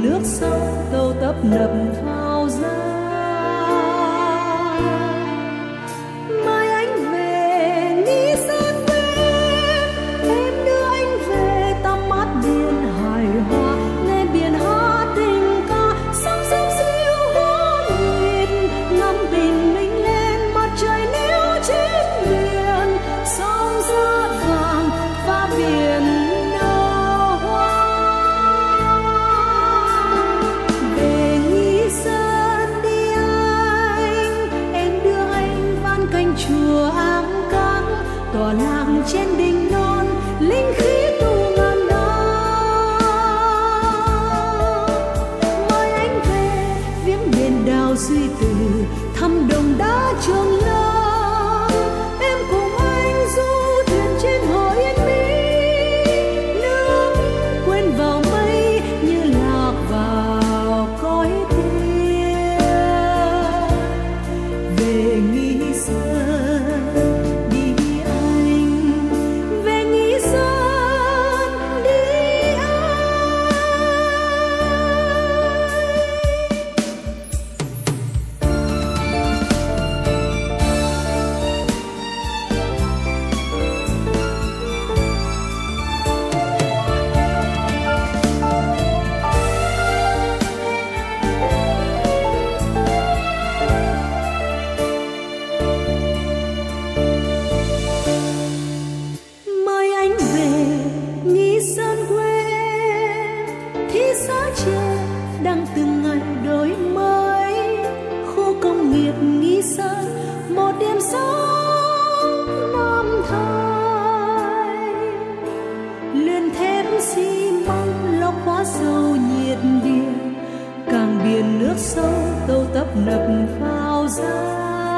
biển nước sâu tâu tấp nập phao ra. Mai anh về nghĩ sơn quê em đưa anh về tắm mát biển hài hòa, nghe biển hát tình ca sóng xếp xiêu hỗn nhịp, ngắm bình minh lên mặt trời níu trên biển, sóng rát vàng và biển nở hoa. Về Nghi Sơn đi anh, em đưa anh van cánh chùa Áng Cáng, tòa lạc trên đỉnh non linh khí tu ngàn năm. Mời anh về viếng đền đào Duy Từ, thăm đồng đá Trường Lâm, em cùng anh du thuyền trên hồ Yên Mỹ, nước quên vào mây như lạc vào cõi tiên. Về Nghi Sơn đi anh, về Nghi Sơn đi anh. Mời anh về Nghi Sơn quê, thị xã trẻ đang từng ngày đổi mới. Khu công nghiệp Nghi Sơn một điểm sáng năm thời, luyện thép xi măng lọc hóa dầu nhiệt điện, cảng biển nước sâu tâu tấp nập phao ra.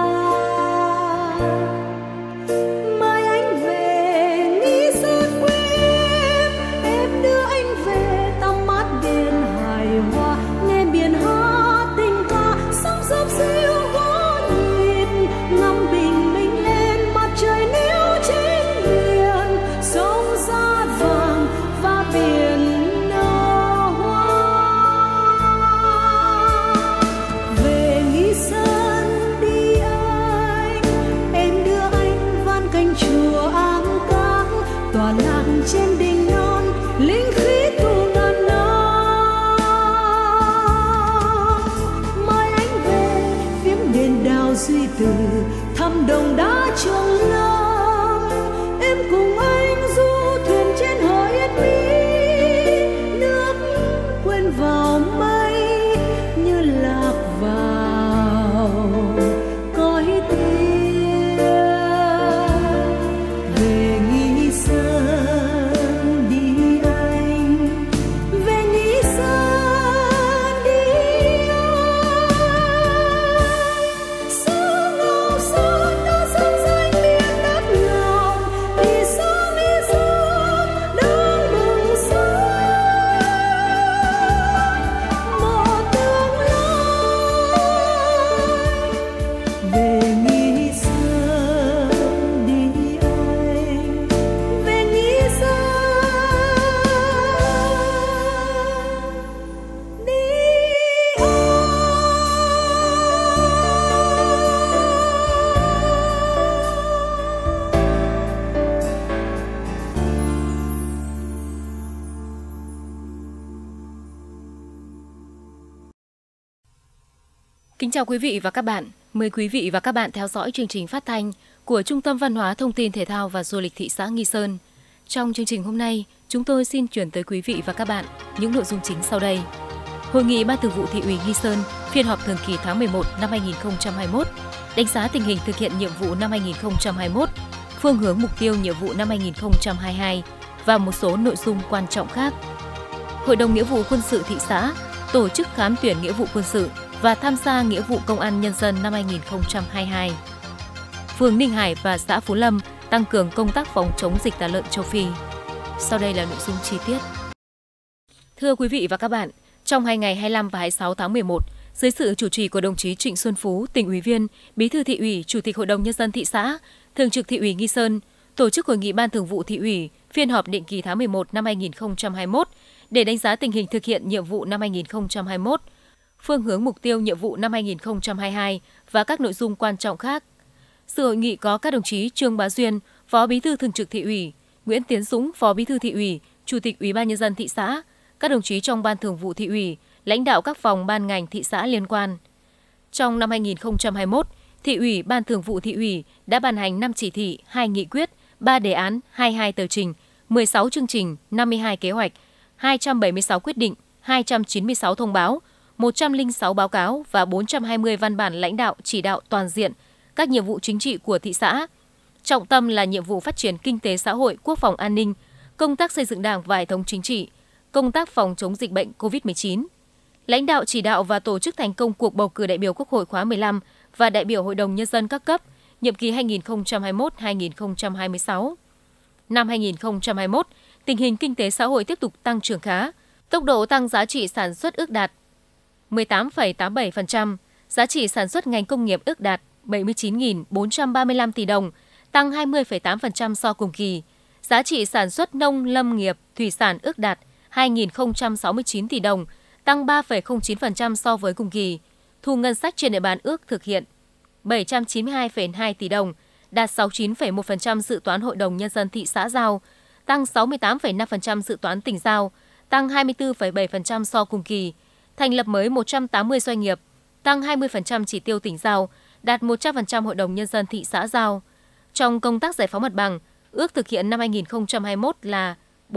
Mời anh về Nghi Sơn quê em đưa anh về tắm mát biển hài hòa, nghe biển hát tình ca sóng xếp xiêu hỗn nhịp, ngắm bình minh lên mặt trời níu trên biển, sóng rát vàng và biển nở hoa. Về Nghi Sơn đi anh, em đưa anh van cánh chùa Áng Cáng, tòa lạc trên đỉnh non linh khí tu ngàn năm. Mời anh về viếng đền đào Duy Từ, thăm đồng đá Trường Lâm, em cùng anh du thuyền trên hồ Yên Mỹ, nước quên vào mây như lạc vào cõi tiên. Về Nghi Sơn đi anh, về Nghi Sơn đi anh. Sương ngọc sơn đã sáng danh miền đất lòng, thì sao Nghi Sơn đang bừng sáng một tương lai. Về Nghi Sơn đi anh, về Nghi Sơn đi anh. Kính chào quý vị và các bạn. Mời quý vị và các bạn theo dõi chương trình phát thanh của Trung tâm Văn hóa Thông tin Thể thao và Du lịch thị xã Nghi Sơn. Trong chương trình hôm nay, chúng tôi xin chuyển tới quý vị và các bạn những nội dung chính sau đây. Hội nghị Ban Thường vụ Thị ủy Nghi Sơn, phiên họp thường kỳ tháng 11 năm 2021, đánh giá tình hình thực hiện nhiệm vụ năm 2021, phương hướng mục tiêu nhiệm vụ năm 2022 và một số nội dung quan trọng khác. Hội đồng Nghĩa vụ Quân sự thị xã tổ chức khám tuyển nghĩa vụ quân sự và tham gia nghĩa vụ công an nhân dân năm 2022. Phường Ninh Hải và xã Phú Lâm tăng cường công tác phòng chống dịch tả lợn châu Phi. Sau đây là nội dung chi tiết. Thưa quý vị và các bạn, trong 2 ngày 25 và 26 tháng 11, dưới sự chủ trì của đồng chí Trịnh Xuân Phú, tỉnh ủy viên, Bí thư Thị ủy, Chủ tịch Hội đồng Nhân dân thị xã, Thường trực Thị ủy Nghi Sơn, tổ chức hội nghị Ban Thường vụ Thị ủy, phiên họp định kỳ tháng 11 năm 2021, để đánh giá tình hình thực hiện nhiệm vụ năm 2021, phương hướng mục tiêu nhiệm vụ năm 2022 và các nội dung quan trọng khác. Sự hội nghị có các đồng chí Trương Bá Duyên, Phó Bí thư Thường trực Thị ủy, Nguyễn Tiến Dũng, Phó Bí thư Thị ủy, Chủ tịch Ủy ban Nhân dân thị xã, các đồng chí trong Ban Thường vụ Thị ủy, lãnh đạo các phòng ban ngành thị xã liên quan. Trong năm 2021, Thị ủy, Ban Thường vụ Thị ủy đã ban hành 5 chỉ thị, 2 nghị quyết, 3 đề án, 22 tờ trình, 16 chương trình, 52 kế hoạch, 276 quyết định, 296 thông báo, 106 báo cáo và 420 văn bản lãnh đạo chỉ đạo toàn diện các nhiệm vụ chính trị của thị xã. Trọng tâm là nhiệm vụ phát triển kinh tế xã hội, quốc phòng an ninh, công tác xây dựng Đảng và hệ thống chính trị, công tác phòng chống dịch bệnh COVID-19. Lãnh đạo chỉ đạo và tổ chức thành công cuộc bầu cử đại biểu Quốc hội khóa 15 và đại biểu Hội đồng Nhân dân các cấp, nhiệm kỳ 2021-2026. Năm 2021, tình hình kinh tế xã hội tiếp tục tăng trưởng khá, tốc độ tăng giá trị sản xuất ước đạt 18,87%, giá trị sản xuất ngành công nghiệp ước đạt 79.435 tỷ đồng, tăng 20,8% so cùng kỳ. Giá trị sản xuất nông lâm nghiệp thủy sản ước đạt 2.069 tỷ đồng, tăng 3,09% so với cùng kỳ. Thu ngân sách trên địa bàn ước thực hiện 792,2 tỷ đồng, đạt 69,1% dự toán Hội đồng Nhân dân thị xã giao, tăng 68,5% dự toán tỉnh giao, tăng 24,7% so cùng kỳ. Thành lập mới 180 doanh nghiệp, tăng 20% chỉ tiêu tỉnh giao, đạt 100% Hội đồng Nhân dân thị xã giao. Trong công tác giải phóng mặt bằng, ước thực hiện năm 2021 là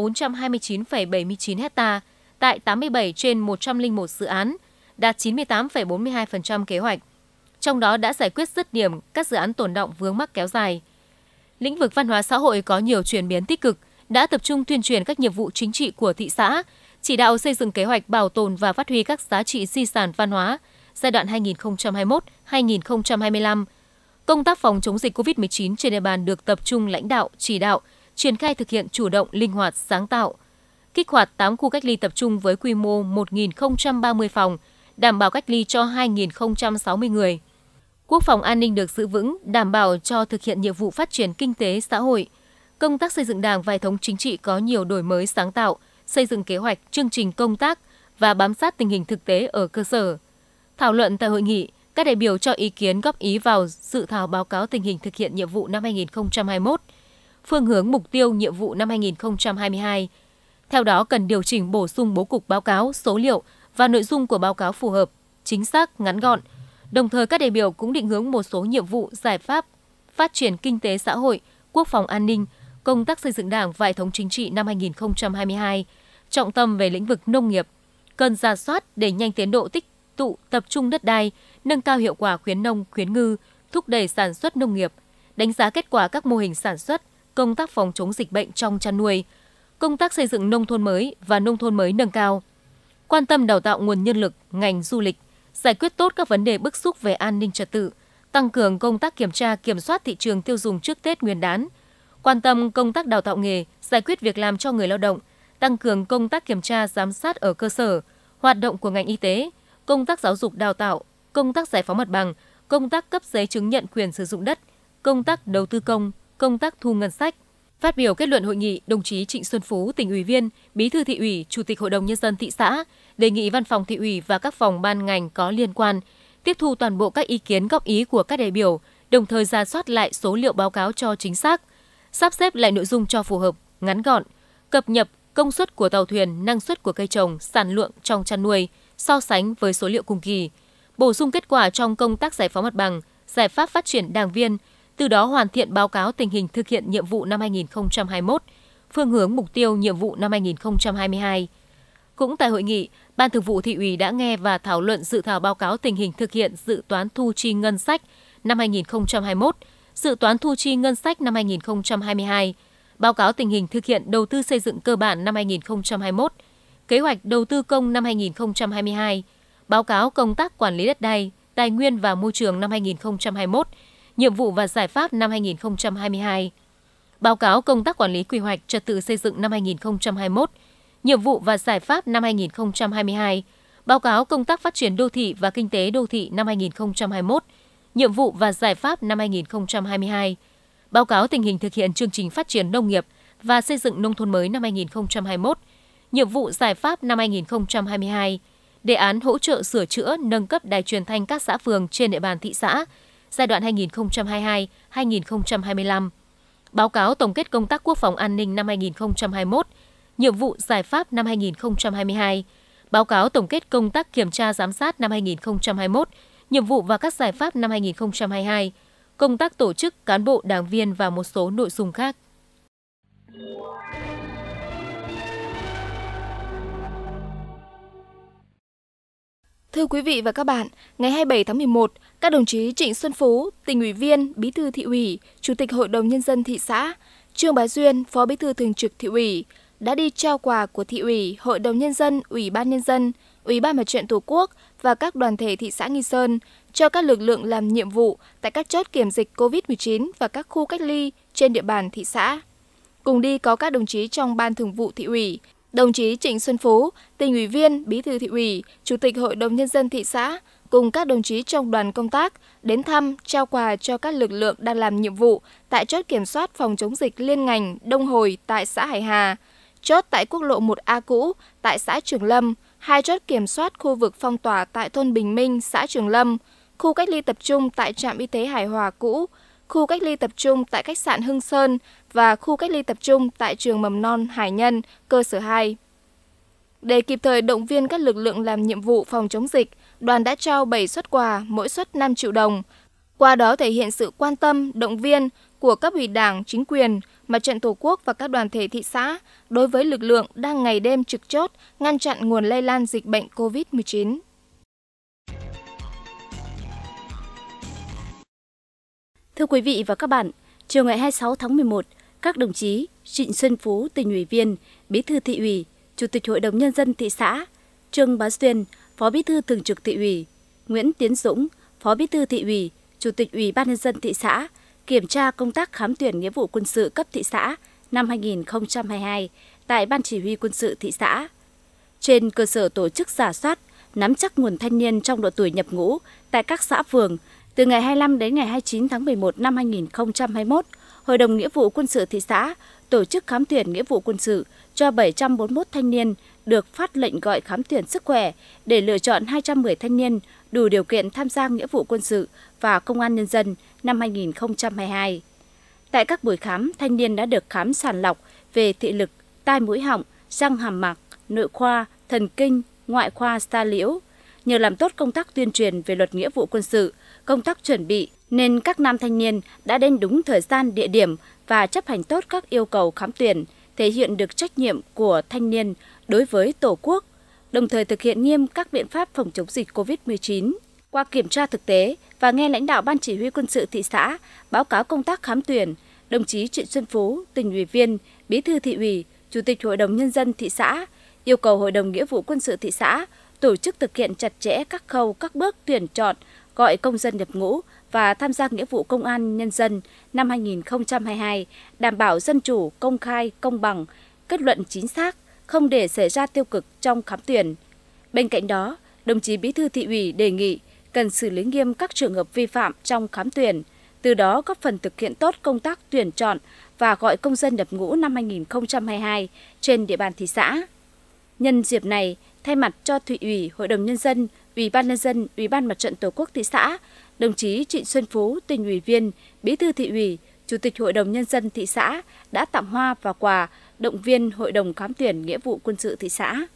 429,79 ha tại 87 trên 101 dự án, đạt 98,42% kế hoạch. Trong đó đã giải quyết dứt điểm các dự án tồn đọng vướng mắc kéo dài. Lĩnh vực văn hóa xã hội có nhiều chuyển biến tích cực, đã tập trung tuyên truyền các nhiệm vụ chính trị của thị xã, chỉ đạo xây dựng kế hoạch bảo tồn và phát huy các giá trị di sản văn hóa giai đoạn 2021-2025. Công tác phòng chống dịch COVID-19 trên địa bàn được tập trung lãnh đạo, chỉ đạo, triển khai thực hiện chủ động, linh hoạt, sáng tạo. Kích hoạt 8 khu cách ly tập trung với quy mô 1.030 phòng, đảm bảo cách ly cho 2.060 người. Quốc phòng an ninh được giữ vững, đảm bảo cho thực hiện nhiệm vụ phát triển kinh tế xã hội. Công tác xây dựng Đảng và hệ thống chính trị có nhiều đổi mới sáng tạo, xây dựng kế hoạch, chương trình công tác và bám sát tình hình thực tế ở cơ sở. Thảo luận tại hội nghị, các đại biểu cho ý kiến góp ý vào dự thảo báo cáo tình hình thực hiện nhiệm vụ năm 2021, phương hướng mục tiêu nhiệm vụ năm 2022. Theo đó, cần điều chỉnh bổ sung bố cục báo cáo, số liệu và nội dung của báo cáo phù hợp, chính xác, ngắn gọn. Đồng thời, các đại biểu cũng định hướng một số nhiệm vụ, giải pháp phát triển kinh tế xã hội, quốc phòng an ninh, công tác xây dựng Đảng và hệ thống chính trị năm 2022, trọng tâm về lĩnh vực nông nghiệp, cần rà soát đẩy nhanh tiến độ tích tụ tập trung đất đai, nâng cao hiệu quả khuyến nông, khuyến ngư, thúc đẩy sản xuất nông nghiệp, đánh giá kết quả các mô hình sản xuất, công tác phòng chống dịch bệnh trong chăn nuôi, công tác xây dựng nông thôn mới và nông thôn mới nâng cao, quan tâm đào tạo nguồn nhân lực, ngành du lịch, giải quyết tốt các vấn đề bức xúc về an ninh trật tự, tăng cường công tác kiểm tra, kiểm soát thị trường tiêu dùng trước Tết Nguyên đán, quan tâm công tác đào tạo nghề, giải quyết việc làm cho người lao động, tăng cường công tác kiểm tra, giám sát ở cơ sở, hoạt động của ngành y tế, công tác giáo dục đào tạo, công tác giải phóng mặt bằng, công tác cấp giấy chứng nhận quyền sử dụng đất, công tác đầu tư công, công tác thu ngân sách. Phát biểu kết luận hội nghị, đồng chí Trịnh Xuân Phú, Tỉnh ủy viên, Bí thư Thị ủy, Chủ tịch Hội đồng Nhân dân thị xã đề nghị Văn phòng Thị ủy và các phòng ban ngành có liên quan tiếp thu toàn bộ các ý kiến góp ý của các đại biểu, đồng thời rà soát lại số liệu báo cáo cho chính xác, sắp xếp lại nội dung cho phù hợp, ngắn gọn, cập nhật công suất của tàu thuyền, năng suất của cây trồng, sản lượng trong chăn nuôi, so sánh với số liệu cùng kỳ, bổ sung kết quả trong công tác giải phóng mặt bằng, giải pháp phát triển đảng viên, từ đó hoàn thiện báo cáo tình hình thực hiện nhiệm vụ năm 2021, phương hướng mục tiêu nhiệm vụ năm 2022. Cũng tại hội nghị, Ban Thường vụ Thị ủy đã nghe và thảo luận dự thảo báo cáo tình hình thực hiện dự toán thu chi ngân sách năm 2021, dự toán thu chi ngân sách năm 2022, báo cáo tình hình thực hiện đầu tư xây dựng cơ bản năm 2021, kế hoạch đầu tư công năm 2022, báo cáo công tác quản lý đất đai, tài nguyên và môi trường năm 2021, nhiệm vụ và giải pháp năm 2022, báo cáo công tác quản lý quy hoạch trật tự xây dựng năm 2021, nhiệm vụ và giải pháp năm 2022, báo cáo công tác phát triển đô thị và kinh tế đô thị năm 2021, nhiệm vụ và giải pháp năm 2022, báo cáo tình hình thực hiện chương trình phát triển nông nghiệp và xây dựng nông thôn mới năm 2021, nhiệm vụ giải pháp năm 2022, đề án hỗ trợ sửa chữa nâng cấp đài truyền thanh các xã phường trên địa bàn thị xã giai đoạn 2022-2025, báo cáo tổng kết công tác quốc phòng an ninh năm 2021, nhiệm vụ giải pháp năm 2022, báo cáo tổng kết công tác kiểm tra giám sát năm 2021, nhiệm vụ và các giải pháp năm 2022, công tác tổ chức cán bộ đảng viên và một số nội dung khác. Thưa quý vị và các bạn, ngày 27 tháng 11, các đồng chí Trịnh Xuân Phú, Tỉnh ủy viên, Bí thư Thị ủy, Chủ tịch Hội đồng Nhân dân thị xã, Trương Bá Duyên, Phó Bí thư Thường trực Thị ủy đã đi trao quà của Thị ủy, Hội đồng Nhân dân, Ủy ban Nhân dân, Ủy ban Mặt trận Tổ quốc và các đoàn thể thị xã Nghi Sơn cho các lực lượng làm nhiệm vụ tại các chốt kiểm dịch COVID-19 và các khu cách ly trên địa bàn thị xã. Cùng đi có các đồng chí trong Ban Thường vụ Thị ủy, đồng chí Trịnh Xuân Phú, Tỉnh ủy viên, Bí thư Thị ủy, Chủ tịch Hội đồng Nhân dân thị xã, cùng các đồng chí trong đoàn công tác đến thăm, trao quà cho các lực lượng đang làm nhiệm vụ tại chốt kiểm soát phòng chống dịch liên ngành Đông Hồi tại xã Hải Hà, chốt tại quốc lộ 1A cũ tại xã Trường Lâm, 2 chốt kiểm soát khu vực phong tỏa tại thôn Bình Minh, xã Trường Lâm, khu cách ly tập trung tại trạm y tế Hải Hòa cũ, khu cách ly tập trung tại khách sạn Hưng Sơn và khu cách ly tập trung tại trường mầm non Hải Nhân, cơ sở 2. Để kịp thời động viên các lực lượng làm nhiệm vụ phòng chống dịch, đoàn đã trao 7 suất quà, mỗi suất 5 triệu đồng. Qua đó thể hiện sự quan tâm, động viên của cấp ủy Đảng, chính quyền, Mặt trận Tổ quốc và các đoàn thể thị xã đối với lực lượng đang ngày đêm trực chốt ngăn chặn nguồn lây lan dịch bệnh COVID-19. Thưa quý vị và các bạn, chiều ngày 26 tháng 11, các đồng chí Trịnh Xuân Phú, Tỉnh ủy viên, Bí thư Thị ủy, Chủ tịch Hội đồng Nhân dân thị xã, Trương Bá Duyên, Phó Bí thư Thường trực Thị ủy, Nguyễn Tiến Dũng, Phó Bí thư Thị ủy, Chủ tịch Ủy ban Nhân dân thị xã kiểm tra công tác khám tuyển nghĩa vụ quân sự cấp thị xã năm 2022 tại Ban Chỉ huy Quân sự thị xã. Trên cơ sở tổ chức rà soát, nắm chắc nguồn thanh niên trong độ tuổi nhập ngũ tại các xã phường, từ ngày 25 đến ngày 29 tháng 11 năm 2021, Hội đồng Nghĩa vụ Quân sự thị xã tổ chức khám tuyển nghĩa vụ quân sự cho 741 thanh niên được phát lệnh gọi khám tuyển sức khỏe để lựa chọn 210 thanh niên đủ điều kiện tham gia nghĩa vụ quân sự và công an nhân dân năm 2022. Tại các buổi khám, thanh niên đã được khám sàng lọc về thị lực, tai mũi họng, răng hàm mặt, nội khoa, thần kinh, ngoại khoa da liễu. Nhờ làm tốt công tác tuyên truyền về luật nghĩa vụ quân sự, công tác chuẩn bị, nên các nam thanh niên đã đến đúng thời gian, địa điểm và chấp hành tốt các yêu cầu khám tuyển, thể hiện được trách nhiệm của thanh niên đối với Tổ quốc, đồng thời thực hiện nghiêm các biện pháp phòng chống dịch COVID-19. Qua kiểm tra thực tế và nghe lãnh đạo Ban Chỉ huy Quân sự thị xã báo cáo công tác khám tuyển, đồng chí Trịnh Xuân Phú, Tỉnh ủy viên, Bí thư Thị ủy, Chủ tịch Hội đồng Nhân dân thị xã yêu cầu Hội đồng Nghĩa vụ Quân sự thị xã tổ chức thực hiện chặt chẽ các khâu, các bước tuyển chọn, gọi công dân nhập ngũ và tham gia nghĩa vụ công an nhân dân năm 2022, đảm bảo dân chủ, công khai, công bằng, kết luận chính xác, không để xảy ra tiêu cực trong khám tuyển. Bên cạnh đó, đồng chí Bí thư Thị ủy đề nghị cần xử lý nghiêm các trường hợp vi phạm trong khám tuyển, từ đó góp phần thực hiện tốt công tác tuyển chọn và gọi công dân nhập ngũ năm 2022 trên địa bàn thị xã. Nhân dịp này, thay mặt cho Thị ủy, Hội đồng Nhân dân, Ủy ban Nhân dân, Ủy ban Mặt trận Tổ quốc thị xã, đồng chí Trịnh Xuân Phú, Tỉnh ủy viên, Bí thư Thị ủy, Chủ tịch Hội đồng Nhân dân thị xã đã tặng hoa và quà động viên Hội đồng khám tuyển nghĩa vụ quân sự thị xã.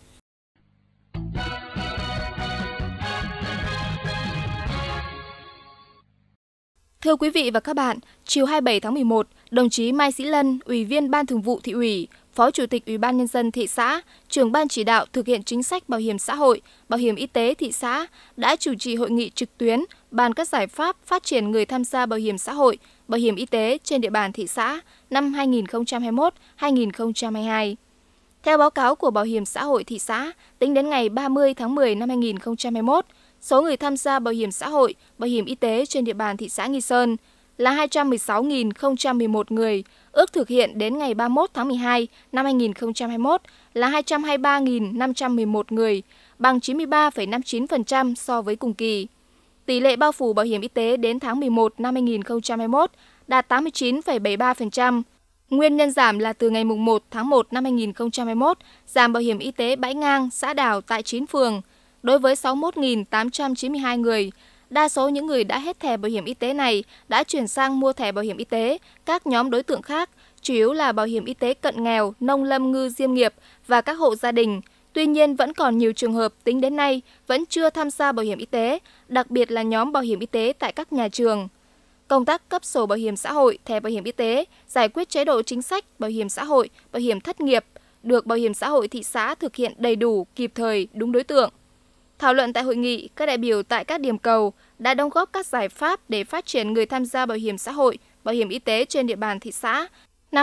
Thưa quý vị và các bạn, chiều 27 tháng 11, đồng chí Mai Sĩ Lân, Ủy viên Ban Thường vụ Thị ủy, Phó Chủ tịch Ủy ban Nhân dân thị xã, trưởng Ban chỉ đạo thực hiện chính sách bảo hiểm xã hội, bảo hiểm y tế thị xã đã chủ trì hội nghị trực tuyến bàn các giải pháp phát triển người tham gia bảo hiểm xã hội, bảo hiểm y tế trên địa bàn thị xã năm 2021-2022. Theo báo cáo của Bảo hiểm xã hội thị xã, tính đến ngày 30 tháng 10 năm 2021, số người tham gia bảo hiểm xã hội, bảo hiểm y tế trên địa bàn thị xã Nghi Sơn là 216.011 người, ước thực hiện đến ngày 31 tháng 12 năm 2021 là 223.511 người, bằng 93,59% so với cùng kỳ. Tỷ lệ bao phủ bảo hiểm y tế đến tháng 11 năm 2021 đạt 89,73%. Nguyên nhân giảm là từ ngày 1 tháng 1 năm 2021, giảm bảo hiểm y tế bãi ngang, xã đảo tại 9 phường, đối với 61.892 người. Đa số những người đã hết thẻ bảo hiểm y tế này đã chuyển sang mua thẻ bảo hiểm y tế các nhóm đối tượng khác, chủ yếu là bảo hiểm y tế cận nghèo, nông lâm ngư diêm nghiệp và các hộ gia đình. Tuy nhiên, vẫn còn nhiều trường hợp tính đến nay vẫn chưa tham gia bảo hiểm y tế, đặc biệt là nhóm bảo hiểm y tế tại các nhà trường. Công tác cấp sổ bảo hiểm xã hội, thẻ bảo hiểm y tế, giải quyết chế độ chính sách, bảo hiểm xã hội, bảo hiểm thất nghiệp được Bảo hiểm xã hội thị xã thực hiện đầy đủ, kịp thời, đúng đối tượng. Thảo luận tại hội nghị, các đại biểu tại các điểm cầu đã đóng góp các giải pháp để phát triển người tham gia bảo hiểm xã hội, bảo hiểm y tế trên địa bàn thị xã năm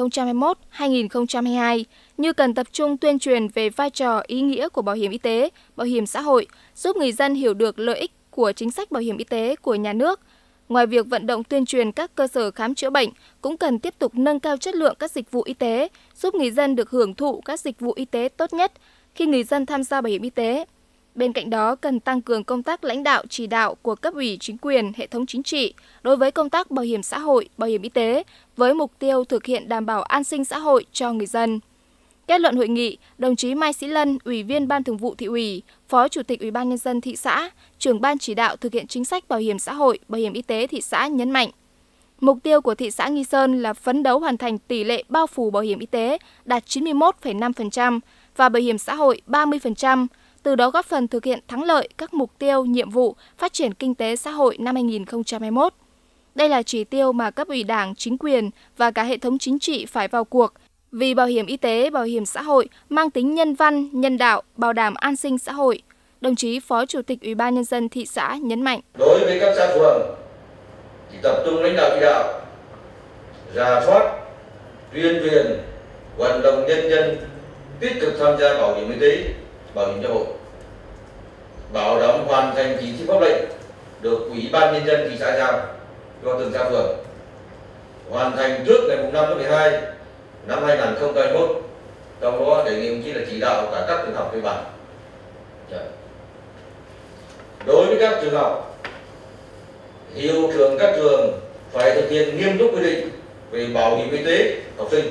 2021-2022, như cần tập trung tuyên truyền về vai trò, ý nghĩa của bảo hiểm y tế, bảo hiểm xã hội, giúp người dân hiểu được lợi ích của chính sách bảo hiểm y tế của nhà nước. Ngoài việc vận động tuyên truyền các cơ sở khám chữa bệnh, cũng cần tiếp tục nâng cao chất lượng các dịch vụ y tế, giúp người dân được hưởng thụ các dịch vụ y tế tốt nhất khi người dân tham gia bảo hiểm y tế. Bên cạnh đó, cần tăng cường công tác lãnh đạo chỉ đạo của cấp ủy chính quyền, hệ thống chính trị đối với công tác bảo hiểm xã hội, bảo hiểm y tế với mục tiêu thực hiện đảm bảo an sinh xã hội cho người dân. Kết luận hội nghị, đồng chí Mai Sĩ Lân, Ủy viên Ban Thường vụ Thị ủy, Phó Chủ tịch Ủy ban Nhân dân thị xã, trưởng Ban chỉ đạo thực hiện chính sách bảo hiểm xã hội, bảo hiểm y tế thị xã nhấn mạnh. Mục tiêu của thị xã Nghi Sơn là phấn đấu hoàn thành tỷ lệ bao phủ bảo hiểm y tế đạt 91,5% và bảo hiểm xã hội 30%, từ đó góp phần thực hiện thắng lợi các mục tiêu, nhiệm vụ phát triển kinh tế xã hội năm 2021. Đây là chỉ tiêu mà cấp ủy Đảng, chính quyền và cả hệ thống chính trị phải vào cuộc, vì bảo hiểm y tế, bảo hiểm xã hội mang tính nhân văn, nhân đạo, bảo đảm an sinh xã hội. Đồng chí Phó Chủ tịch Ủy ban Nhân dân thị xã nhấn mạnh. Đối với các xã phường thì tập trung lãnh đạo chỉ đạo, rà soát, tuyên truyền, vận động nhân dân tích cực tham gia bảo hiểm y tế, bảo hiểm xã hội, bảo đảm hoàn thành chỉ thị pháp lệnh được Ủy ban Nhân dân thị xã giao cho từng xã phường, hoàn thành trước ngày 5 tháng 12 năm 2021. Trong đó đề nghị đồng chí là chỉ đạo cả các trường học trên bản. Đối với các trường học, hiệu trưởng các trường phải thực hiện nghiêm túc quy định về bảo hiểm y tế học sinh,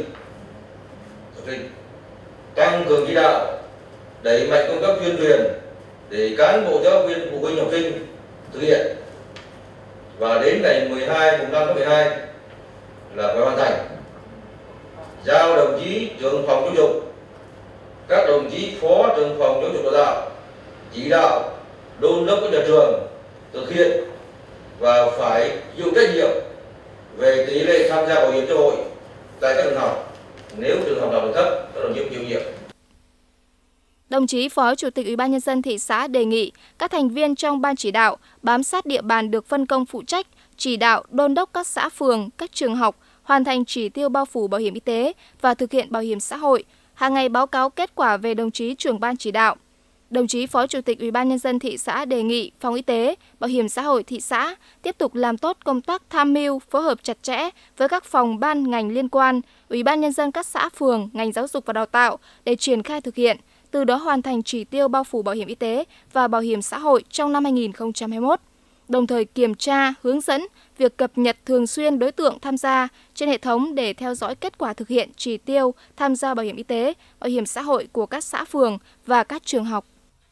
tăng cường chỉ đạo, đẩy mạnh công tác tuyên truyền để cán bộ giáo viên, phụ huynh học sinh thực hiện, và đến ngày 5 tháng 12 là phải hoàn thành. Giao đồng chí trưởng phòng giáo dục, các đồng chí phó trưởng phòng giáo dục đào tạo chỉ đạo đôn đốc các nhà trường thực hiện và phải chịu trách nhiệm về tỷ lệ tham gia bảo hiểm xã hội tại các trường học. Nếu trường học nào được thấp, các đồng chí chịu trách nhiệm. Đồng chí Phó Chủ tịch Ủy ban Nhân dân thị xã đề nghị các thành viên trong ban chỉ đạo bám sát địa bàn được phân công phụ trách, chỉ đạo đôn đốc các xã phường, các trường học hoàn thành chỉ tiêu bao phủ bảo hiểm y tế và thực hiện bảo hiểm xã hội, hàng ngày báo cáo kết quả về đồng chí trưởng ban chỉ đạo. Đồng chí Phó Chủ tịch Ủy ban Nhân dân thị xã đề nghị Phòng Y tế, Bảo hiểm xã hội thị xã tiếp tục làm tốt công tác tham mưu, phối hợp chặt chẽ với các phòng ban ngành liên quan, Ủy ban Nhân dân các xã phường, ngành giáo dục và đào tạo để triển khai thực hiện, từ đó hoàn thành chỉ tiêu bao phủ bảo hiểm y tế và bảo hiểm xã hội trong năm 2021. Đồng thời kiểm tra, hướng dẫn việc cập nhật thường xuyên đối tượng tham gia trên hệ thống để theo dõi kết quả thực hiện chỉ tiêu tham gia bảo hiểm y tế, bảo hiểm xã hội của các xã phường và các trường học.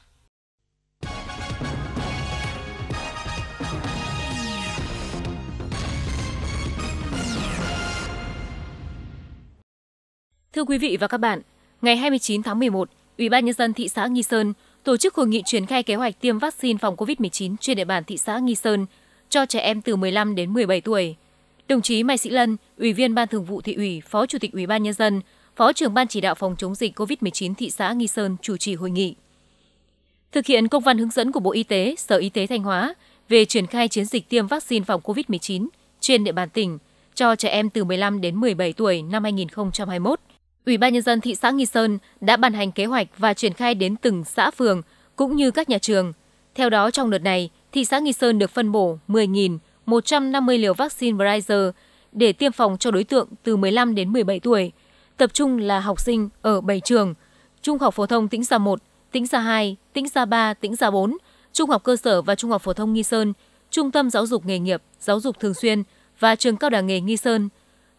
Thưa quý vị và các bạn, ngày 29 tháng 11, Ủy ban Nhân dân thị xã Nghi Sơn tổ chức hội nghị triển khai kế hoạch tiêm vaccine phòng COVID-19 trên địa bàn thị xã Nghi Sơn cho trẻ em từ 15 đến 17 tuổi. Đồng chí Mai Sĩ Lân, Ủy viên Ban Thường vụ Thị ủy, Phó Chủ tịch Ủy ban Nhân dân, Phó trưởng Ban chỉ đạo phòng chống dịch COVID-19 thị xã Nghi Sơn chủ trì hội nghị. Thực hiện công văn hướng dẫn của Bộ Y tế, Sở Y tế Thanh Hóa về triển khai chiến dịch tiêm vaccine phòng COVID-19 trên địa bàn tỉnh cho trẻ em từ 15 đến 17 tuổi năm 2021, Ủy ban Nhân dân thị xã Nghi Sơn đã ban hành kế hoạch và triển khai đến từng xã phường cũng như các nhà trường. Theo đó, trong đợt này, thị xã Nghi Sơn được phân bổ 10.150 liều vaccine Pfizer để tiêm phòng cho đối tượng từ 15 đến 17 tuổi, tập trung là học sinh ở 7 trường: Trung học phổ thông Tĩnh Gia 1, Tĩnh Gia 2, Tĩnh Gia 3, Tĩnh Gia 4, Trung học cơ sở và Trung học phổ thông Nghi Sơn, Trung tâm giáo dục nghề nghiệp, giáo dục thường xuyên và trường cao đẳng nghề Nghi Sơn.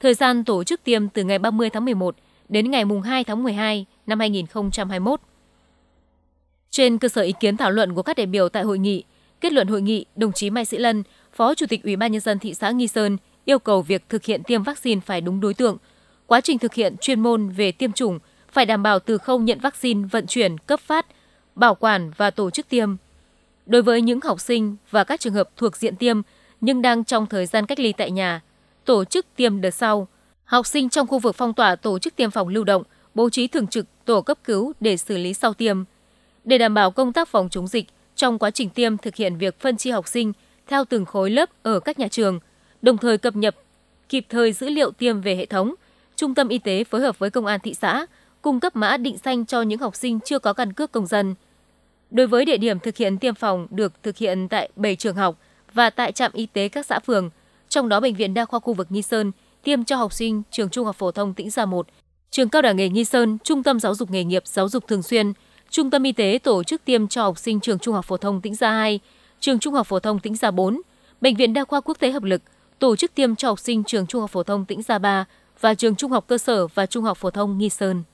Thời gian tổ chức tiêm từ ngày 30 tháng 11 đến ngày 2 tháng 12 năm 2021. Trên cơ sở ý kiến thảo luận của các đại biểu tại hội nghị, kết luận hội nghị, đồng chí Mai Sĩ Lân, Phó Chủ tịch Ủy ban Nhân dân thị xã Nghi Sơn yêu cầu việc thực hiện tiêm vaccine phải đúng đối tượng. Quá trình thực hiện chuyên môn về tiêm chủng phải đảm bảo từ khâu nhận vaccine, vận chuyển, cấp phát, bảo quản và tổ chức tiêm. Đối với những học sinh và các trường hợp thuộc diện tiêm nhưng đang trong thời gian cách ly tại nhà, tổ chức tiêm đợt sau. Học sinh trong khu vực phong tỏa tổ chức tiêm phòng lưu động, bố trí thường trực tổ cấp cứu để xử lý sau tiêm. Để đảm bảo công tác phòng chống dịch, trong quá trình tiêm thực hiện việc phân chia học sinh theo từng khối lớp ở các nhà trường, đồng thời cập nhật kịp thời dữ liệu tiêm về hệ thống. Trung tâm y tế phối hợp với công an thị xã cung cấp mã định danh cho những học sinh chưa có căn cước công dân. Đối với địa điểm thực hiện tiêm phòng được thực hiện tại 7 trường học và tại trạm y tế các xã phường, trong đó Bệnh viện Đa khoa khu vực Nghi Sơn tiêm cho học sinh trường Trung học phổ thông Tĩnh Gia 1, trường Cao đẳng nghề Nghi Sơn, Trung tâm giáo dục nghề nghiệp giáo dục thường xuyên, Trung tâm y tế tổ chức tiêm cho học sinh trường Trung học phổ thông Tĩnh Gia 2, trường Trung học phổ thông Tĩnh Gia 4, Bệnh viện Đa khoa Quốc tế Hợp lực tổ chức tiêm cho học sinh trường Trung học phổ thông Tĩnh Gia 3 và trường Trung học cơ sở và Trung học phổ thông Nghi Sơn.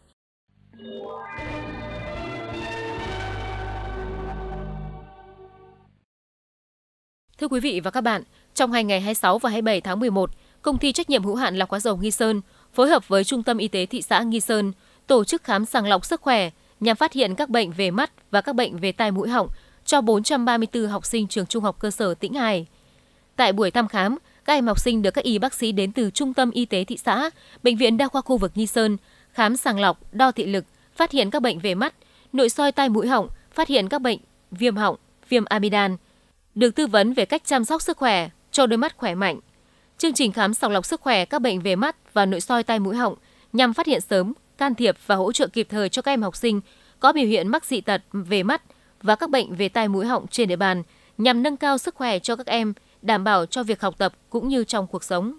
Thưa quý vị và các bạn, trong 2 ngày 26 và 27 tháng 11, Công ty trách nhiệm hữu hạn Lọc hóa dầu Nghi Sơn phối hợp với Trung tâm Y tế thị xã Nghi Sơn tổ chức khám sàng lọc sức khỏe nhằm phát hiện các bệnh về mắt và các bệnh về tai mũi họng cho 434 học sinh trường Trung học cơ sở Tĩnh Hải. Tại buổi thăm khám, các em học sinh được các y bác sĩ đến từ Trung tâm Y tế thị xã, Bệnh viện Đa khoa khu vực Nghi Sơn khám sàng lọc, đo thị lực, phát hiện các bệnh về mắt, nội soi tai mũi họng, phát hiện các bệnh viêm họng, viêm amidan, được tư vấn về cách chăm sóc sức khỏe cho đôi mắt khỏe mạnh. Chương trình khám sàng lọc sức khỏe các bệnh về mắt và nội soi tai mũi họng nhằm phát hiện sớm, can thiệp và hỗ trợ kịp thời cho các em học sinh có biểu hiện mắc dị tật về mắt và các bệnh về tai mũi họng trên địa bàn nhằm nâng cao sức khỏe cho các em, đảm bảo cho việc học tập cũng như trong cuộc sống.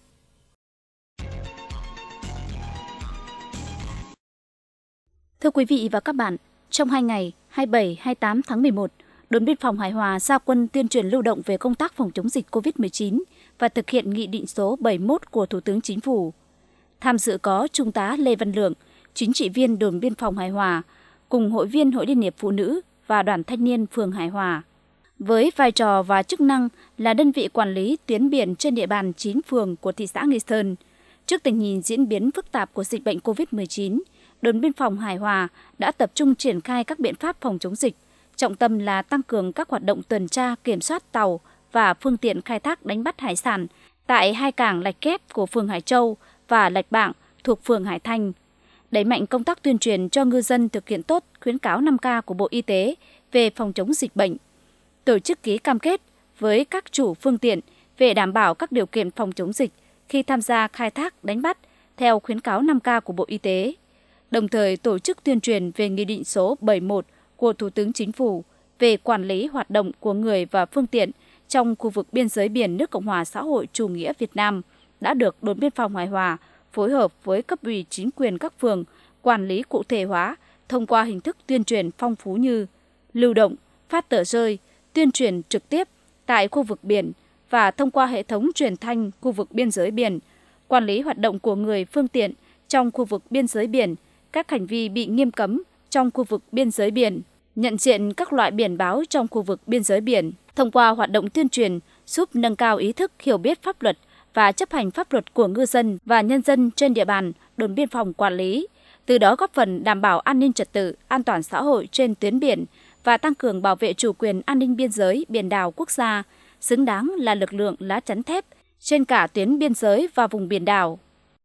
Thưa quý vị và các bạn, trong 2 ngày 27-28 tháng 11, Đồn biên phòng Hải Hòa ra quân tuyên truyền lưu động về công tác phòng chống dịch COVID-19 và thực hiện nghị định số 71 của Thủ tướng Chính phủ. Tham dự có Trung tá Lê Văn Lượng, chính trị viên đồn biên phòng Hải Hòa, cùng hội viên Hội Liên hiệp Phụ nữ và Đoàn Thanh niên phường Hải Hòa. Với vai trò và chức năng là đơn vị quản lý tuyến biển trên địa bàn 9 phường của thị xã Nghi Sơn, trước tình hình diễn biến phức tạp của dịch bệnh COVID-19, đồn biên phòng Hải Hòa đã tập trung triển khai các biện pháp phòng chống dịch, trọng tâm là tăng cường các hoạt động tuần tra kiểm soát tàu và phương tiện khai thác đánh bắt hải sản tại 2 cảng Lạch Kép của phường Hải Châu và Lạch Bạng thuộc phường Hải Thanh, đẩy mạnh công tác tuyên truyền cho ngư dân thực hiện tốt khuyến cáo 5K của Bộ Y tế về phòng chống dịch bệnh, tổ chức ký cam kết với các chủ phương tiện về đảm bảo các điều kiện phòng chống dịch khi tham gia khai thác đánh bắt theo khuyến cáo 5K của Bộ Y tế, đồng thời tổ chức tuyên truyền về Nghị định số 71 của Thủ tướng Chính phủ về quản lý hoạt động của người và phương tiện trong khu vực biên giới biển nước Cộng hòa xã hội chủ nghĩa Việt Nam đã được đồn biên phòng Hải Hòa phối hợp với cấp ủy chính quyền các phường quản lý cụ thể hóa thông qua hình thức tuyên truyền phong phú như lưu động, phát tờ rơi, tuyên truyền trực tiếp tại khu vực biển và thông qua hệ thống truyền thanh khu vực biên giới biển, quản lý hoạt động của người phương tiện trong khu vực biên giới biển, các hành vi bị nghiêm cấm trong khu vực biên giới biển, nhận diện các loại biển báo trong khu vực biên giới biển. Thông qua hoạt động tuyên truyền giúp nâng cao ý thức hiểu biết pháp luật và chấp hành pháp luật của ngư dân và nhân dân trên địa bàn đồn biên phòng quản lý, từ đó góp phần đảm bảo an ninh trật tự, an toàn xã hội trên tuyến biển và tăng cường bảo vệ chủ quyền an ninh biên giới, biển đảo quốc gia, xứng đáng là lực lượng lá chắn thép trên cả tuyến biên giới và vùng biển đảo.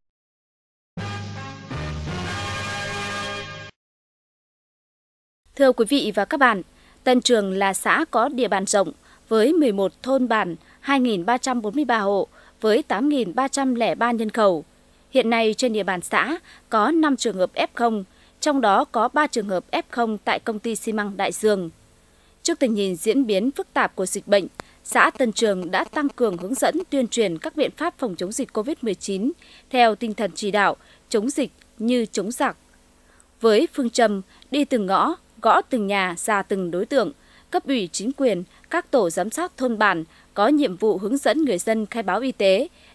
Thưa quý vị và các bạn, Tân Trường là xã có địa bàn rộng với 11 thôn bản, 2.343 hộ với 8.303 nhân khẩu. Hiện nay trên địa bàn xã có 5 trường hợp F0, trong đó có 3 trường hợp F0 tại công ty xi măng Đại Dương. Trước tình hình diễn biến phức tạp của dịch bệnh, xã Tân Trường đã tăng cường hướng dẫn tuyên truyền các biện pháp phòng chống dịch COVID-19 theo tinh thần chỉ đạo chống dịch như chống giặc. Với phương châm đi từng ngõ, gõ từng nhà, ra từng đối tượng, cấp ủy chính quyền, các tổ giám sát thôn bản có nhiệm vụ hướng dẫn người dân khai báo y tế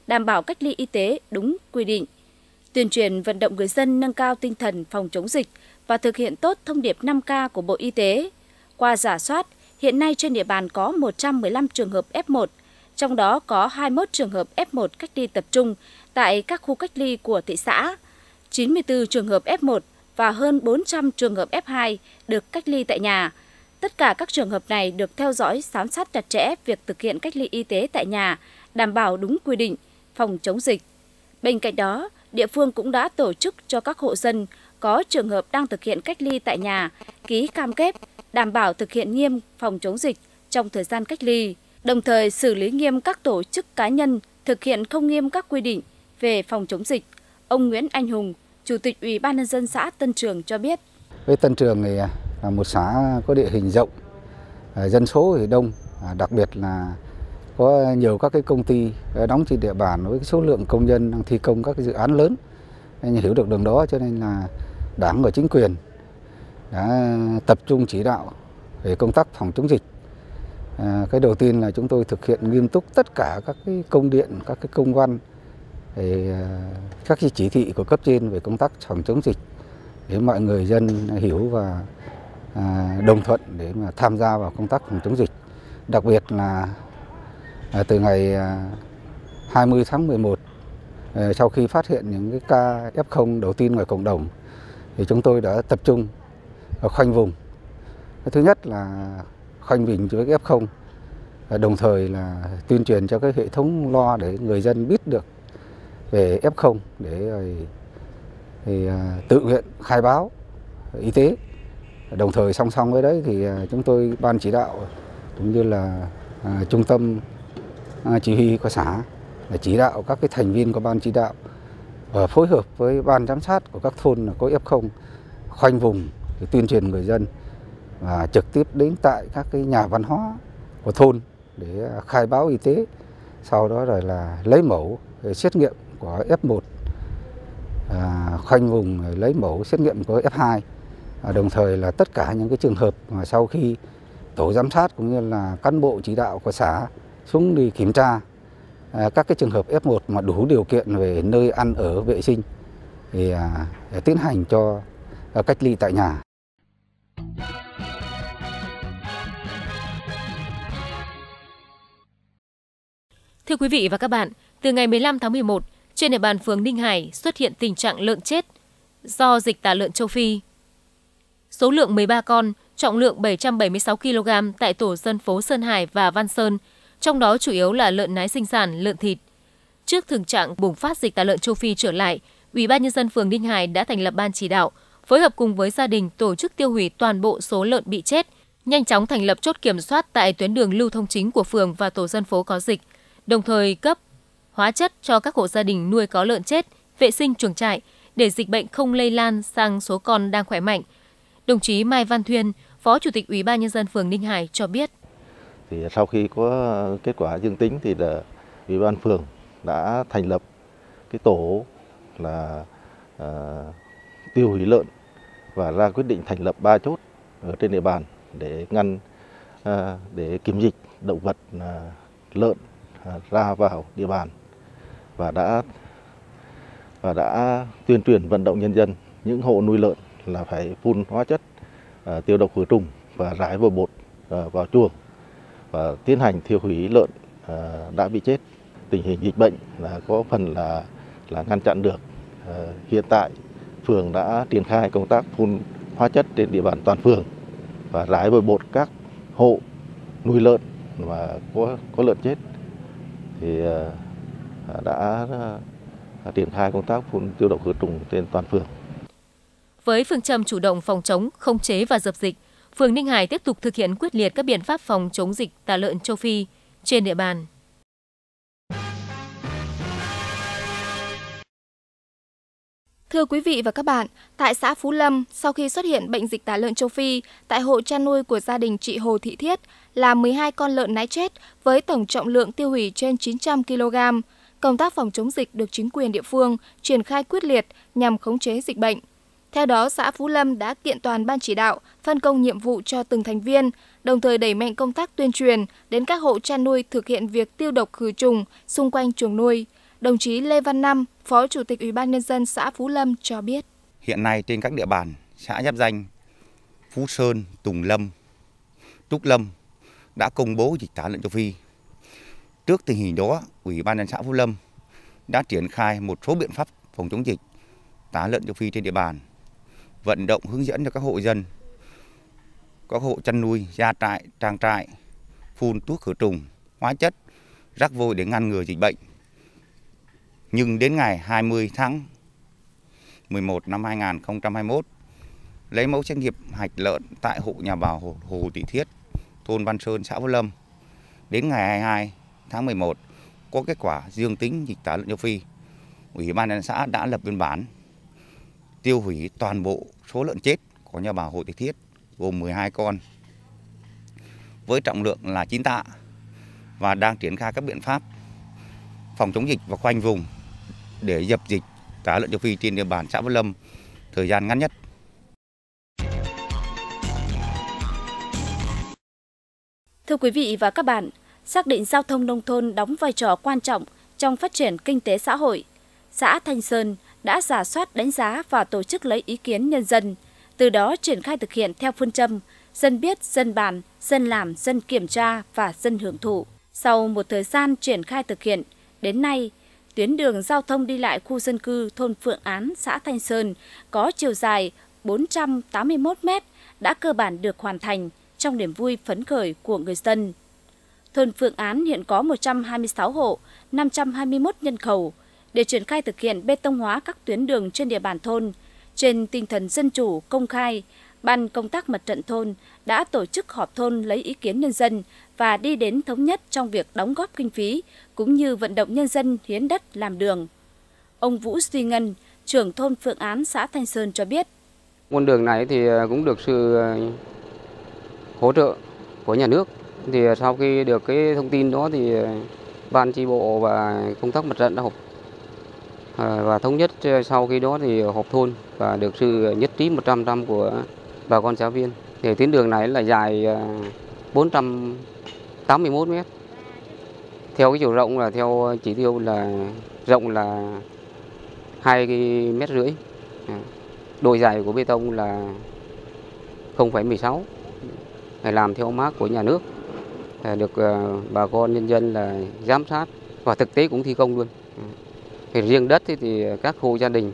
đảm bảo cách ly y tế đúng quy định. Tuyên truyền vận động người dân nâng cao tinh thần phòng chống dịch và thực hiện tốt thông điệp 5K của Bộ Y tế. Qua rà soát, hiện nay trên địa bàn có 115 trường hợp F1, trong đó có 21 trường hợp F1 cách ly tập trung tại các khu cách ly của thị xã, 94 trường hợp F1 và hơn 400 trường hợp F2 được cách ly tại nhà. Tất cả các trường hợp này được theo dõi, giám sát chặt chẽ việc thực hiện cách ly y tế tại nhà, đảm bảo đúng quy định phòng chống dịch. Bên cạnh đó, địa phương cũng đã tổ chức cho các hộ dân có trường hợp đang thực hiện cách ly tại nhà ký cam kết đảm bảo thực hiện nghiêm phòng chống dịch trong thời gian cách ly, đồng thời xử lý nghiêm các tổ chức cá nhân thực hiện không nghiêm các quy định về phòng chống dịch. Ông Nguyễn Anh Hùng, Chủ tịch Ủy ban nhân dân xã Tân Trường cho biết. Với Tân Trường này là một xã có địa hình rộng, dân số thì đông, đặc biệt là có nhiều các cái công ty đóng trên địa bàn với số lượng công nhân đang thi công các cái dự án lớn. Nên hiểu được đường đó cho nên là Đảng và chính quyền đã tập trung chỉ đạo về công tác phòng chống dịch. Cái đầu tiên là chúng tôi thực hiện nghiêm túc tất cả các cái công điện, các cái công văn, các cái chỉ thị của cấp trên về công tác phòng chống dịch để mọi người dân hiểu và đồng thuận để mà tham gia vào công tác phòng chống dịch. Đặc biệt là từ ngày 20 tháng 11, sau khi phát hiện những cái ca F0 đầu tiên ngoài cộng đồng, thì chúng tôi đã tập trung khoanh vùng. Thứ nhất là khoanh vùng với F0, đồng thời là tuyên truyền cho cái hệ thống loa để người dân biết được về F0 để tự nguyện khai báo y tế. Đồng thời song song với đấy thì chúng tôi ban chỉ đạo cũng như là trung tâm chỉ huy của xã là chỉ đạo các cái thành viên của ban chỉ đạo và phối hợp với ban giám sát của các thôn là có F0 khoanh vùng để tuyên truyền người dân và trực tiếp đến tại các cái nhà văn hóa của thôn để khai báo y tế, sau đó rồi là lấy mẫu xét nghiệm của F1, khoanh vùng lấy mẫu xét nghiệm của F2. Đồng thời là tất cả những cái trường hợp mà sau khi tổ giám sát cũng như là cán bộ chỉ đạo của xã xuống đi kiểm tra các cái trường hợp F1 mà đủ điều kiện về nơi ăn ở vệ sinh thì tiến hành cho cách ly tại nhà. Thưa quý vị và các bạn, từ ngày 15 tháng 11, trên địa bàn phường Ninh Hải xuất hiện tình trạng lợn chết do dịch tả lợn châu Phi. Số lượng 13 con, trọng lượng 776 kg tại tổ dân phố Sơn Hải và Văn Sơn, trong đó chủ yếu là lợn nái sinh sản, lợn thịt. Trước thực trạng bùng phát dịch tả lợn châu Phi trở lại, Ủy ban nhân dân phường Ninh Hải đã thành lập ban chỉ đạo, phối hợp cùng với gia đình tổ chức tiêu hủy toàn bộ số lợn bị chết, nhanh chóng thành lập chốt kiểm soát tại tuyến đường lưu thông chính của phường và tổ dân phố có dịch, đồng thời cấp hóa chất cho các hộ gia đình nuôi có lợn chết, vệ sinh chuồng trại để dịch bệnh không lây lan sang số con đang khỏe mạnh. Đồng chí Mai Văn Thuyên, Phó Chủ tịch Ủy ban nhân dân phường Ninh Hải cho biết. Thì sau khi có kết quả dương tính thì Ủy ban phường đã thành lập cái tổ là tiêu hủy lợn và ra quyết định thành lập 3 chốt ở trên địa bàn để ngăn để kiểm dịch động vật lợn ra vào địa bàn và đã tuyên truyền vận động nhân dân những hộ nuôi lợn là phải phun hóa chất tiêu độc khử trùng và rải vôi bột vào chuồng và tiến hành tiêu hủy lợn đã bị chết. Tình hình dịch bệnh là có phần là ngăn chặn được. Hiện tại phường đã triển khai công tác phun hóa chất trên địa bàn toàn phường và rải vôi bột các hộ nuôi lợn và có lợn chết thì đã triển khai công tác phun tiêu độc khử trùng trên toàn phường. Với phương châm chủ động phòng chống, khống chế và dập dịch, phường Ninh Hải tiếp tục thực hiện quyết liệt các biện pháp phòng chống dịch tả lợn châu Phi trên địa bàn. Thưa quý vị và các bạn, tại xã Phú Lâm, sau khi xuất hiện bệnh dịch tả lợn châu Phi, tại hộ chăn nuôi của gia đình chị Hồ Thị Thiết là 12 con lợn nái chết với tổng trọng lượng tiêu hủy trên 900 kg. Công tác phòng chống dịch được chính quyền địa phương triển khai quyết liệt nhằm khống chế dịch bệnh. Theo đó, xã Phú Lâm đã kiện toàn ban chỉ đạo, phân công nhiệm vụ cho từng thành viên, đồng thời đẩy mạnh công tác tuyên truyền đến các hộ chăn nuôi thực hiện việc tiêu độc khử trùng xung quanh chuồng nuôi. Đồng chí Lê Văn Năm, Phó Chủ tịch Ủy ban Nhân dân xã Phú Lâm cho biết. Hiện nay trên các địa bàn xã giáp danh Phú Sơn, Tùng Lâm, Trúc Lâm đã công bố dịch tả lợn châu Phi. Trước tình hình đó, Ủy ban nhân dân xã Phú Lâm đã triển khai một số biện pháp phòng chống dịch tả lợn châu Phi trên địa bàn, vận động hướng dẫn cho các hộ dân, các hộ chăn nuôi, gia trại, trang trại phun thuốc khử trùng, hóa chất, rắc vôi để ngăn ngừa dịch bệnh. Nhưng đến ngày 20 tháng 11 năm 2021, lấy mẫu xét nghiệm hạch lợn tại hộ nhà bà Hồ Thị Thiết, thôn Văn Sơn, xã Phú Lâm. Đến ngày 22 tháng 11 có kết quả dương tính dịch tả lợn châu Phi. Ủy ban nhân dân xã đã lập biên bản tiêu hủy toàn bộ số lợn chết của nhà bà Hồ Thị Thiết, gồm 12 con với trọng lượng là 9 tạ và đang triển khai các biện pháp phòng chống dịch và khoanh vùng để dập dịch tả lợn châu Phi trên địa bàn xã Phú Lâm thời gian ngắn nhất. Thưa quý vị và các bạn, xác định giao thông nông thôn đóng vai trò quan trọng trong phát triển kinh tế xã hội, xã Thanh Sơn đã rà soát đánh giá và tổ chức lấy ý kiến nhân dân, từ đó triển khai thực hiện theo phương châm dân biết, dân bàn, dân làm, dân kiểm tra và dân hưởng thụ. Sau một thời gian triển khai thực hiện, đến nay, tuyến đường giao thông đi lại khu dân cư thôn Phượng Án, xã Thanh Sơn có chiều dài 481 m đã cơ bản được hoàn thành trong niềm vui phấn khởi của người dân. Thôn Phượng Án hiện có 126 hộ, 521 nhân khẩu. Để triển khai thực hiện bê tông hóa các tuyến đường trên địa bàn thôn, trên tinh thần dân chủ, công khai, Ban công tác mặt trận thôn đã tổ chức họp thôn lấy ý kiến nhân dân và đi đến thống nhất trong việc đóng góp kinh phí, cũng như vận động nhân dân hiến đất làm đường. Ông Vũ Duy Ngân, trưởng thôn Phượng Án, xã Thanh Sơn cho biết. Con đường này thì cũng được sự hỗ trợ của nhà nước. Thì sau khi được cái thông tin đó thì ban chi bộ và công tác mặt trận đã họp và thống nhất. Sau khi đó thì họp thôn và được sự nhất trí 100% của bà con xã viên. Thì tuyến đường này là dài 481 m. Theo cái chiều rộng là theo chỉ tiêu là rộng là 2,5 m. Độ dài của bê tông là 0,16, làm theo mác của nhà nước, được bà con nhân dân là giám sát và thực tế cũng thi công luôn. Thì riêng đất thì các hộ gia đình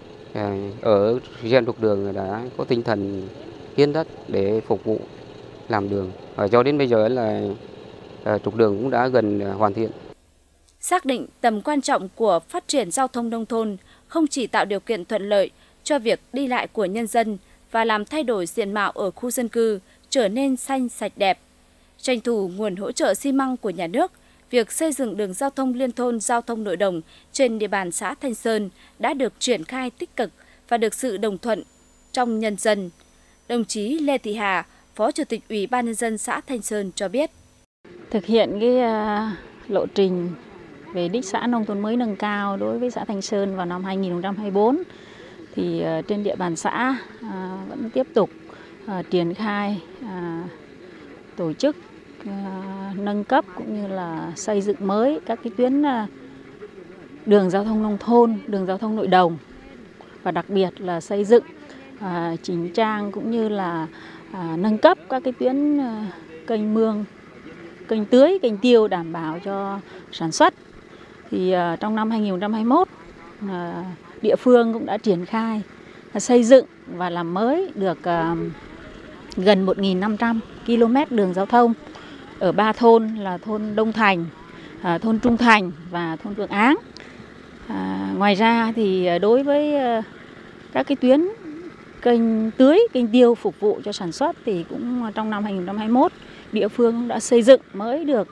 ở riêng trục đường đã có tinh thần hiến đất để phục vụ làm đường. Cho đến bây giờ là trục đường cũng đã gần hoàn thiện. Xác định tầm quan trọng của phát triển giao thông nông thôn không chỉ tạo điều kiện thuận lợi cho việc đi lại của nhân dân và làm thay đổi diện mạo ở khu dân cư trở nên xanh sạch đẹp. Tranh thủ nguồn hỗ trợ xi măng của nhà nước, việc xây dựng đường giao thông liên thôn, giao thông nội đồng trên địa bàn xã Thanh Sơn đã được triển khai tích cực và được sự đồng thuận trong nhân dân. Đồng chí Lê Thị Hà, Phó Chủ tịch Ủy ban Nhân dân xã Thanh Sơn cho biết. Thực hiện cái lộ trình về đích xã nông thôn mới nâng cao đối với xã Thanh Sơn vào năm 2024, thì trên địa bàn xã vẫn tiếp tục triển khai tổ chức nâng cấp cũng như là xây dựng mới các cái tuyến đường giao thông nông thôn, đường giao thông nội đồng, và đặc biệt là xây dựng chỉnh trang cũng như là nâng cấp các cái tuyến kênh mương, kênh tưới, kênh tiêu đảm bảo cho sản xuất. Thì trong năm 2021 địa phương cũng đã triển khai xây dựng và làm mới được gần 1.500 km đường giao thông ở 3 thôn là thôn Đông Thành, thôn Trung Thành và thôn Phượng Áng. Ngoài ra thì đối với các cái tuyến kênh tưới, kênh tiêu phục vụ cho sản xuất thì cũng trong năm 2021 địa phương đã xây dựng mới được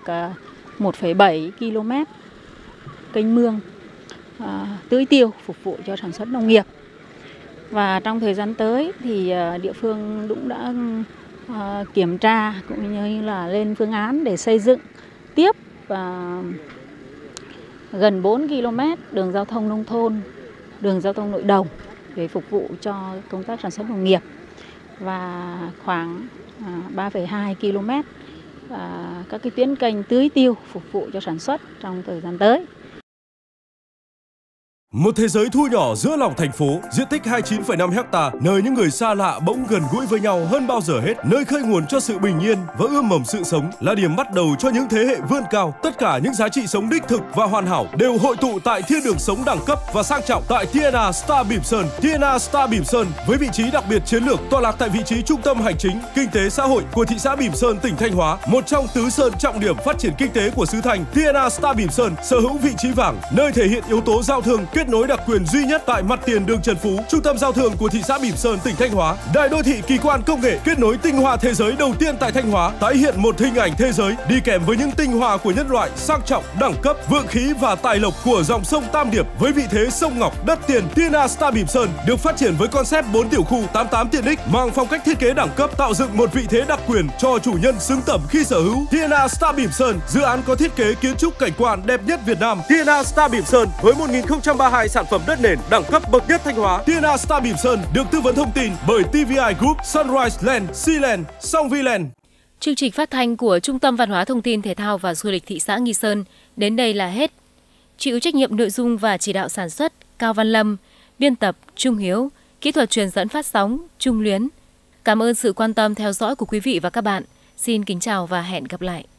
1,7 km kênh mương tưới tiêu phục vụ cho sản xuất nông nghiệp. Và trong thời gian tới thì địa phương cũng đã kiểm tra cũng như là lên phương án để xây dựng tiếp gần 4 km đường giao thông nông thôn, đường giao thông nội đồng để phục vụ cho công tác sản xuất nông nghiệp, và khoảng 3,2 km các cái tuyến kênh tưới tiêu phục vụ cho sản xuất trong thời gian tới. Một thế giới thu nhỏ giữa lòng thành phố, diện tích 29,5 ha, nơi những người xa lạ bỗng gần gũi với nhau hơn bao giờ hết, nơi khơi nguồn cho sự bình yên và ươm mầm sự sống, là điểm bắt đầu cho những thế hệ vươn cao. Tất cả những giá trị sống đích thực và hoàn hảo đều hội tụ tại thiên đường sống đẳng cấp và sang trọng tại TNA Star Bỉm Sơn. TNA Star Bỉm Sơn với vị trí đặc biệt chiến lược, tọa lạc tại vị trí trung tâm hành chính, kinh tế xã hội của thị xã Bỉm Sơn, tỉnh Thanh Hóa, một trong tứ sơn trọng điểm phát triển kinh tế của xứ Thanh. TNA Star Bỉm Sơn sở hữu vị trí vàng, nơi thể hiện yếu tố giao thương kết nối đặc quyền duy nhất tại mặt tiền đường Trần Phú, trung tâm giao thương của thị xã Bỉm Sơn, tỉnh Thanh Hóa. Đại đô thị kỳ quan công nghệ kết nối tinh hoa thế giới đầu tiên tại Thanh Hóa, tái hiện một hình ảnh thế giới đi kèm với những tinh hoa của nhân loại, sang trọng, đẳng cấp, vượng khí và tài lộc của dòng sông Tam Điệp với vị thế sông ngọc đất tiền. TNA Star Bỉm Sơn được phát triển với concept 4 tiểu khu 88 tiện ích, mang phong cách thiết kế đẳng cấp, tạo dựng một vị thế đặc quyền cho chủ nhân xứng tầm khi sở hữu. TNA Star Bỉm Sơn, dự án có thiết kế kiến trúc cảnh quan đẹp nhất Việt Nam. TNA Star Bỉm Sơn với 1032 sản phẩm đất nền đẳng cấp bậc nhất Thanh Hóa. TNA Star Bỉm Sơn được tư vấn thông tin bởi TVI Group, Sunrise Land, Sealand, Songviland. Chương trình phát thanh của Trung tâm Văn hóa Thông tin Thể thao và Du lịch thị xã Nghi Sơn đến đây là hết. Chịu trách nhiệm nội dung và chỉ đạo sản xuất Cao Văn Lâm, biên tập Trung Hiếu, kỹ thuật truyền dẫn phát sóng Trung Luyến. Cảm ơn sự quan tâm theo dõi của quý vị và các bạn. Xin kính chào và hẹn gặp lại.